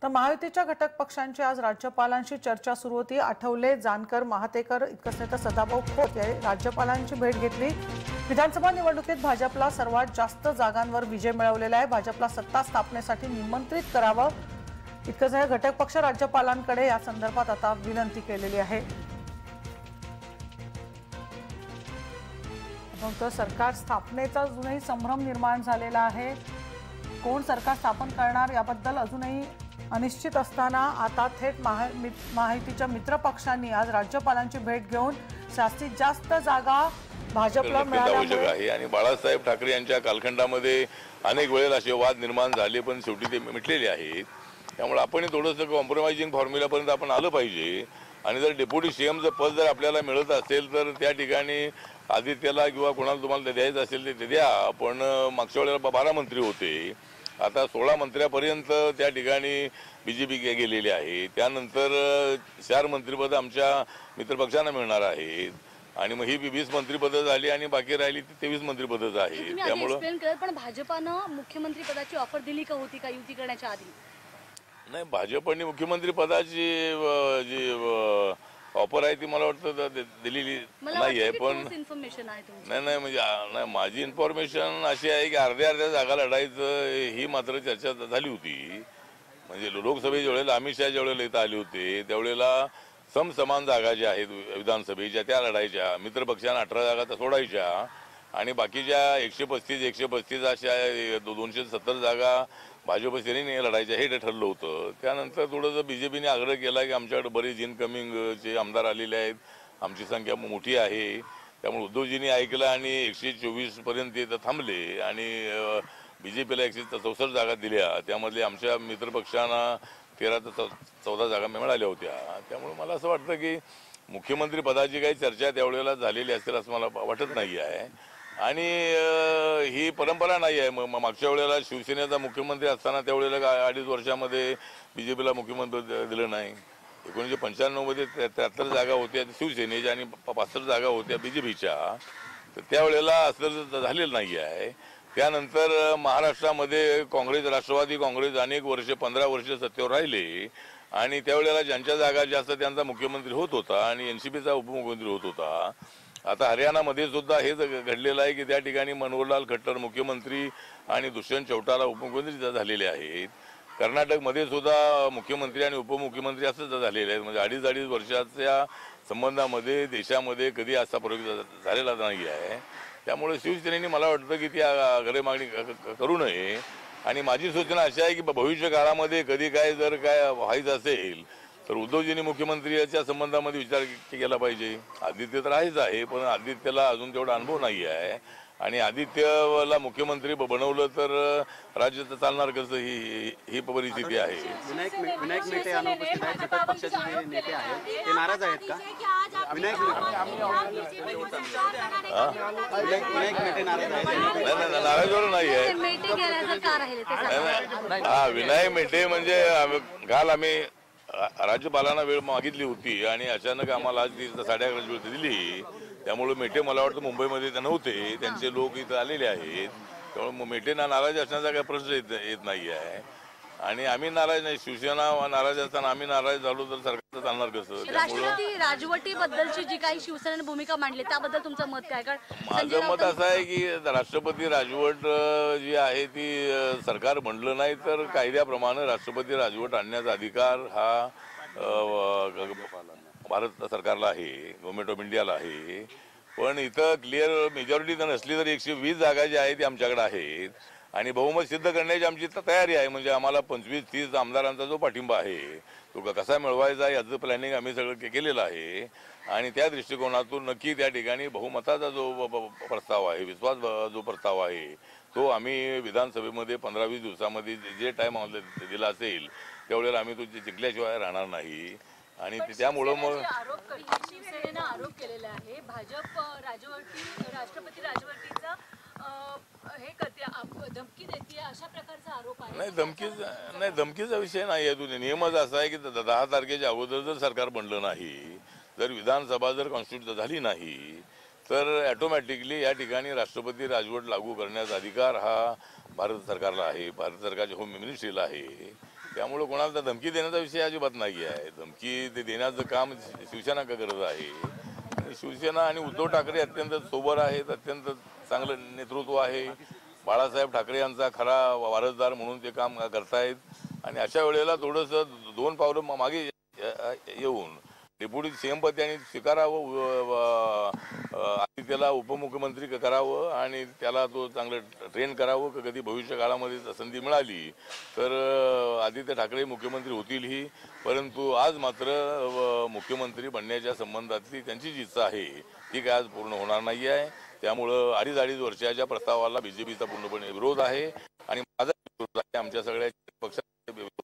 तर महायुतीच्या घटक पक्षांची आज राज्यपालांशी चर्चा सुरू होती। आठवले, जानकर, महातेकर इतकंच नाही तर सदाभाऊ खोत यांनी राज्यपालांची भेट घेतली। विधानसभा निवडणुकीत भाजपला सर्वात जास्त जागांवर विजय मिळवलेला आहे। भाजपला सत्ता स्थापनेसाठी निमंत्रित करावं इतकंच नाही, घटक पक्ष राज्यपालांकडे या संदर्भात आता विनंती केलेली आहे। तर सरकार स्थापनेचा अजूनही संभ्रम निर्माण झालेला आहे। कोण सरकार स्थापन करणार याबद्दल अजूनही अनिश्चित असताना आता थेट महायुतीच्या मित्र पक्षांनी आज राज्यपालांची भेट घेऊन जास्तीत जास्त जागा भाजपला मिळाल्यामुळे आहे आणि बाळासाहेब ठाकरे यांच्या कालखंडामध्ये अनेक वेळेला असे वाद निर्माण झाले, पण शेवटी ते मिटलेले आहेत। त्यामुळे आपण थोडंसं कॉम्प्रोमाइजिंग फॉर्म्युलापर्यंत आपण आलं पाहिजे। आणि जर डेप्युटी सीएमचं पद जर आपल्याला मिळत असेल तर त्या ठिकाणी आदित्यला किंवा कोणाला तुम्हाला द्यायचं असेल ते द्या। पण मागच्या वेळेला 12 मंत्री होते, आता 16 मंत्र्यापर्यंत त्या ठिकाणी बीजेपी गेलेली आहे। त्यानंतर 4 मंत्रिपद आमच्या मित्रपक्षांना मिळणार आहेत आणि मग ही 20 मंत्रिपदं झाली आणि बाकी राहिली ती 23 मंत्रिपदच आहेत। त्यामुळे पण भाजपानं मुख्यमंत्री पदाची ऑफर दिली का होती का युती करण्याच्या आधी? नाही, भाजपने मुख्यमंत्री पदाची जी ऑफर आहे ती मला वाटतं दिलेली नाही आहे। पण नाही म्हणजे नाही, माझी इन्फॉर्मेशन अशी आहे की अर्ध्या जागा लढायचं ही मात्र चर्चा झाली होती। म्हणजे लोकसभेच्या वेळेला अमित शहा ज्या वेळेला इथं आले होते त्यावेळेला समसमान जागा ज्या आहेत विधानसभेच्या त्या लढायच्या, मित्रपक्षांना 18 जागा तर सोडायच्या आणि बाकीच्या 135 अशा 270 जागा भाजप सेनेने लढायच्या हे ठरलं होतं। त्यानंतर थोडंसं बीजेपीने आग्रह केला की आमच्याकडे बरेच इनकमिंगचे आमदार आलेले आहेत, आमची संख्या मोठी आहे, त्यामुळे उद्धवजींनी ऐकलं आणि 124 पर्यंत इथं थांबले आणि बीजेपीला 164 जागा दिल्या। त्यामध्ये आमच्या मित्रपक्षांना 13 ते 14 जागा मिळाल्या होत्या। त्यामुळे मला असं वाटतं की मुख्यमंत्री पदाची काही चर्चा त्यावेळेला झालेली असेल असं मला वाटत नाही आहे आणि ही परंपरा नाही आहे। मागच्या वेळेला शिवसेनेचा मुख्यमंत्री असताना त्यावेळेला 2.5 वर्षामध्ये बीजेपीला मुख्यमंत्री दिलं नाही। 1995 मध्ये 73 जागा होत्या शिवसेनेच्या आणि 65 जागा होत्या बीजेपीच्या, तर त्यावेळेला असं झालेलं नाही आहे। त्यानंतर महाराष्ट्रामध्ये काँग्रेस, राष्ट्रवादी काँग्रेस अनेक वर्ष 15 वर्ष सत्तेवर राहिले आणि त्यावेळेला ज्यांच्या जागा जास्त त्यांचा मुख्यमंत्री होत होता आणि एनसीपीचा उपमुख्यमंत्री होत होता। आता हरियाणामध्ये सुद्धा हेच घडलेलं आहे की त्या ठिकाणी मनोहरलाल खट्टर मुख्यमंत्री आणि दुष्यंत चौटाला उपमुख्यमंत्री झालेले आहेत। कर्नाटकमध्ये सुद्धा मुख्यमंत्री आणि उपमुख्यमंत्री असंच झालेले आहेत। म्हणजे 2.5 वर्षाच्या संबंधामध्ये देशामध्ये कधी असा प्रयोग झालेला नाही आहे। त्यामुळे शिवसेनेने मला वाटतं की ती आग्रह मागणी करू नये आणि माझी सूचना अशी आहे की भविष्य काळामध्ये कधी काय जर काय व्हायचं असेल तर उद्धवजींनी मुख्यमंत्र्याच्या संबंधामध्ये विचार केला पाहिजे। आदित्य तर आहेच आहे, पण आदित्यला अजून तेवढा अनुभव नाही आहे आणि आदित्यला मुख्यमंत्री बनवलं तर राज्य चालणार कसं ही परिस्थिती आहे। विनायक मेटे अनुपस्थित आहेत, घटक पक्षाचे जे नेते आहेत ते नाराज आहेत का? विनायक मेटे नाराज आहेत? नाही, नाराजवर नाही आहे। हा, विनायक मेटे म्हणजे काल आम्ही राज्यपालांना वेळ मागितली होती आणि अचानक आम्हाला आज 11:30 वेळ दिली। त्यामुळे मेटे मला वाटतं मुंबईमध्ये ते नव्हते, त्यांचे लोक इथं आलेले आहेत। त्यामुळे मेटेंना नाराज असण्याचा काही प्रश्न येत नाही आहे आणि आम्ही नाराज नाही। शिवसेना नाराज असताना आम्ही नाराज झालो तर सरकार चालणार कसं? राष्ट्रपती राजवटीबद्दलची जी काही शिवसेनेने भूमिका मांडली त्याबद्दल तुमचं मत काय? माझं मत असं आहे की राष्ट्रपती राजवट जी आहे ती सरकार म्हणलं नाही तर कायद्याप्रमाणे राष्ट्रपती राजवट आणण्याचा अधिकार हा भारत सरकारला आहे, गव्हर्नमेंट ऑफ इंडियाला आहे। पण इथं क्लिअर मेजॉरिटी तर नसली तर 120 जागा ज्या आहेत ती आमच्याकडे आहेत आणि बहुमत सिद्ध करण्याची आमची तयारी आहे। म्हणजे आम्हाला 25-30 आमदारांचा जो पाठिंबा आहे तो कसा मिळवायचा याचं प्लॅनिंग आम्ही सगळं केलेलं आहे आणि त्या दृष्टिकोनातून नक्की त्या ठिकाणी बहुमताचा जो प्रस्ताव आहे, विश्वास जो प्रस्ताव आहे तो आम्ही विधानसभेमध्ये 15-20 दिवसामध्ये जे टाइम आम्हाला दिला असेल त्यावेळेला आम्ही तो जिंकल्याशिवाय राहणार नाही आणि त्यामुळं मग शिवसेनेनं आरोप केलेला आहे भाजप राष्ट्रपती राजवटीचा हे करते, धमकी देते, अशा प्रकारचा आरोप आहे। नाही, धमकीचा विषय नाही आहे। तो नियमच असा आहे की 10 तारखेच्या अगोदर जर सरकार बनलं नाही, जर विधानसभा जर कॉन्स्टिट्यूट झाली नाही तर ऑटोमॅटिकली या ठिकाणी राष्ट्रपती राजवट लागू करण्याचा अधिकार हा भारत सरकारला आहे, भारत सरकारच्या होम मिनिस्ट्रीला आहे। त्यामुळे कोणाला तर धमकी देण्याचा विषय अजिबात नाही आहे. धमकी ते देण्याचं काम शिवसेना का करत आहे. आणि शिवसेना आणि उद्धव ठाकरे अत्यंत सोबर आहेत, अत्यंत चांगलं नेतृत्व आहे. बाळासाहेब ठाकरे यांचा खरा वारसदार म्हणून ते काम करतायत. आणि अशा वेळेला थोडंसं 2 पावलं मागे येऊन डेप्युटी सीएम पद त्यांनी स्वीकारावं, आधी त्याला उपमुख्यमंत्री करावं आणि त्याला तो चांगलं ट्रेन करावं. कधी भविष्य काळामध्ये संधी मिळाली तर आदित्य ठाकरे मुख्यमंत्री होतीलही. परंतु आज मात्र मुख्यमंत्री बनण्याच्या संबंधातली त्यांची जी इच्छा आहे ती काय आज पूर्ण होणार नाही आहे. त्यामुळं 2.5 वर्षाच्या प्रस्तावाला बीजेपीचा पूर्णपणे विरोध आहे आणि माझा विरोध आहे, आमच्या सगळ्या पक्षाचा विरोध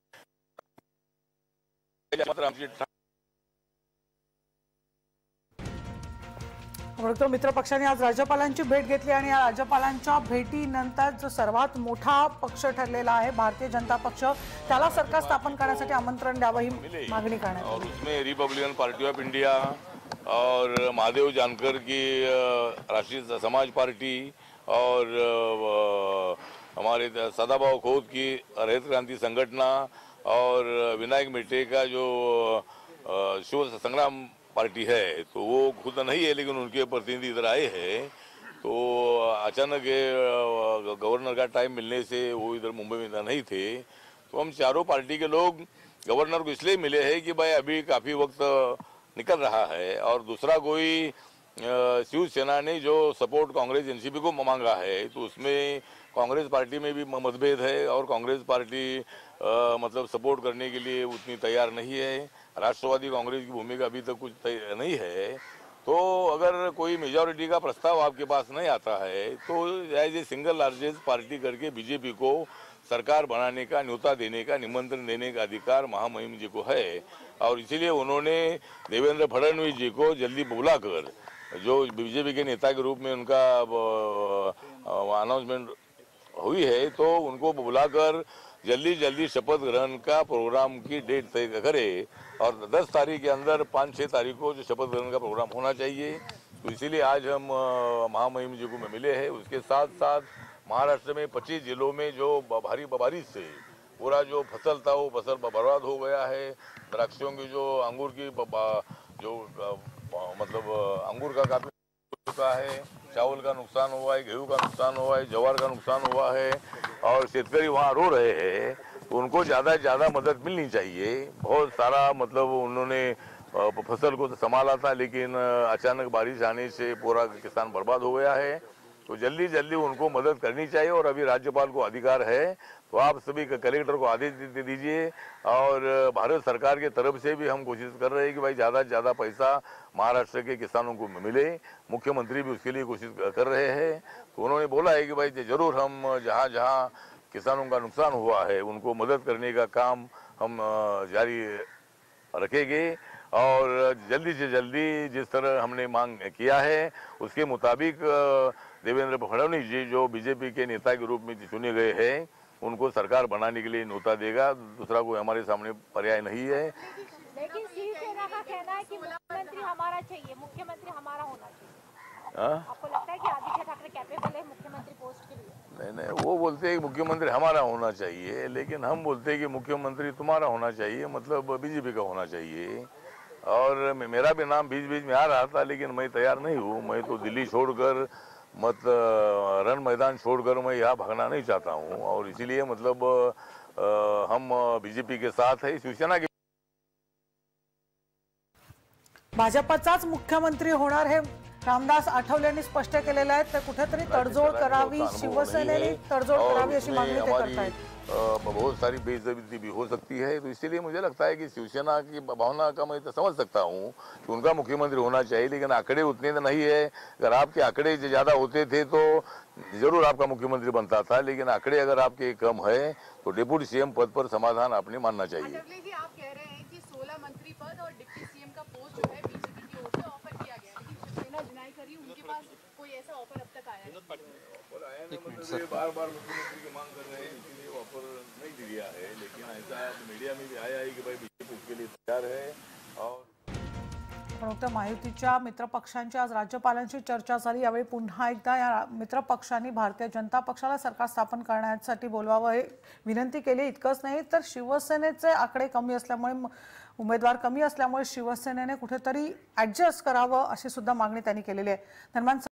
आहे. मात्र आमची मित्र पक्षाने आज राज्यपालांची भेट घेतली आणि या राज्यपालांच्या भेटीनंतर जो सर्वात मोठा पक्ष ठरलेला आहे भारतीय जनता पक्ष, त्याला सरकार स्थापन करण्यासाठी आमंत्रण द्यावं ही मागणी करण्यात और उसमें रिपब्लिकन पार्टी ऑफ इंडिया और महादेव जानकर की राष्ट्रीय समाज पार्टी और हमारे सदाभाऊ खोत की रैत क्रांति संगठना और विनायक मेटे का जो शिव संग्राम पार्टी है, तो वो खुद नहीं है लेकिन उनके प्रतिनिधि इधर आए हैं. तो अचानक गवर्नर का टाइम मिलने से वो इधर मुंबई में नहीं थे. तो हम चारों पार्टी के लोग गवर्नर को इसलिए मिले हैं कि भाई अभी काफ़ी वक्त निकल रहा है और दूसरा कोई शिवसेना ने जो सपोर्ट कांग्रेस एनसीपी को मांगा है तो उसमें कांग्रेस पार्टी में भी मतभेद है और कांग्रेस पार्टी मतलब सपोर्ट करने के लिए उतनी तैयार नहीं है. राष्ट्रवादी कांग्रेस की भूमिका अभी तक कुछ नहीं है. तो अगर कोई मेजॉरिटी का प्रस्ताव आपके पास नहीं आता है तो as a single largest party करके बीजेपी को सरकार बनाने का, न्योता देने का, निमंत्रण देने का अधिकार महामहिम जी को है. और इसीलिए उन्होंने देवेंद्र फडणवीस जी को जल्दी बुलाकर, जो बीजेपी के नेता के रूप में उनका अनाउंसमेंट हुई है, तो उनको बुलाकर जल्दी शपथ ग्रहण का प्रोग्राम की डेट तय करे और 10 तारीख के अंदर 5-6 तारीख को जो शपथ ग्रहण का प्रोग्राम होना चाहिए. तो इसीलिए आज हम महामहिम जी को मिले हैं. उसके साथ साथ महाराष्ट्र में 25 जिलों में जो भारी बारिश से पूरा जो फसल था वो फसल बर्बाद हो गया है. द्राक्षों की जो अंगूर की जो मतलब अंगूर का काफी चुका है, चावल का नुकसान हुआ है, गेहूं का नुकसान हुआ है, ज्वार का नुकसान हुआ है और शेतकरी वहाँ रो रहे हैं. तो उनको ज़्यादा से ज़्यादा मदद मिलनी चाहिए. बहुत सारा मतलब उन्होंने फसल को तो संभाला था लेकिन अचानक बारिश आने से पूरा किसान बर्बाद हो गया है. तो जल्दी उनको मदद करनी चाहिए और अभी राज्यपाल को अधिकार है तो आप सभी कलेक्टर को आदेश दे दीजिए. और भारत सरकार के तरफ से भी हम कोशिश कर रहे हैं कि भाई ज़्यादा से ज़्यादा पैसा महाराष्ट्र के किसानों को मिले. मुख्यमंत्री भी उसके लिए कोशिश कर रहे हैं. तो उन्होंने बोला है कि भाई ज़रूर हम जहाँ जहाँ किसानों का नुकसान हुआ है उनको मदद करने का काम हम जारी रखेंगे. और जल्दी से जल्दी जिस तरह हमने मांग किया है उसके मुताबिक देवेंद्र फडणवीस जी जो बीजेपी के नेता के रूप में चुने गए हैं उनको सरकार बनाने के लिए न्योता देगा. दूसरा कोई हमारे सामने पर्याय नहीं है. लेकिन शिवसेना का कहना है कि मुख्यमंत्री हमारा चाहिए, मुख्यमंत्री हमारा होना चाहिए. आपको लगता है कि आदित्य ठाकरे कैपेबल है मुख्यमंत्री पोस्ट के लिए? नहीं, वो बोलते हैं कि मुख्यमंत्री हमारा होना चाहिए लेकिन हम बोलते हैं कि मुख्यमंत्री तुम्हारा होना चाहिए, मतलब बीजेपी का होना चाहिए. और मेरा भी नाम बीच में आ रहा था लेकिन मैं तैयार नहीं हूँ. मैं तो दिल्ली छोड़कर रण मैदान छोड़कर मैं यहाँ भागना नहीं चाहता हूँ और इसीलिए मतलब हम बीजेपी के साथ है. शिवसेना के भाजपचाच मुख्यमंत्री होणार हे रामदास आठवलेंनी स्पष्ट केलेलं आहे. तर कुठेतरी तडजोड करावी, शिवसेनेने तडजोड करावी अशी मागणी ते करतायत. बहुत सारी बेइज्जती भी हो सकती है. तो इसीलिए मुझे लगता है कि शिवसेना की भावना का मैं तो समझ सकता हूँ कि उनका मुख्यमंत्री होना चाहिए लेकिन आंकड़े उतने तो नहीं है. अगर आपके आंकड़े ज़्यादा होते थे तो जरूर आपका मुख्यमंत्री बनता था लेकिन आंकड़े अगर आपके कम है तो डेप्यूटी सीएम पद पर समाधान आपने मानना चाहिए. आप कह रहे हैं कि 16 मंत्री पद और डिप्टी सीएम का पोस्ट जो है बीजेपी की ओर से ऑफर किया गया लेकिन शिवसेना डिनाई करी, उनके पास कोई ऐसा ऑफर अब तक आया नहीं. बार मुख्यमंत्री की मांग कर रहे हैं इसलिए ऑफर नहीं दिया है लेकिन ऐसा मीडिया में भी आया है कि भाई बीजेपी उसके लिए तैयार है. और आपण बघतोय महायुतीच्या मित्रपक्षांची आज राज्यपालांशी चर्चा झाली। यावेळी पुन्हा एकदा या मित्रपक्षांनी भारतीय जनता पक्षाला सरकार स्थापन करण्यासाठी बोलवावं हे विनंती केली। इतकंच नाही तर शिवसेनेचे आकडे कमी असल्यामुळे उमेदवार कमी असल्यामुळे शिवसेनेने कुठेतरी ऍडजस्ट करावं अशी सुद्धा मागणी त्यांनी केलेली आहे। दरम्यान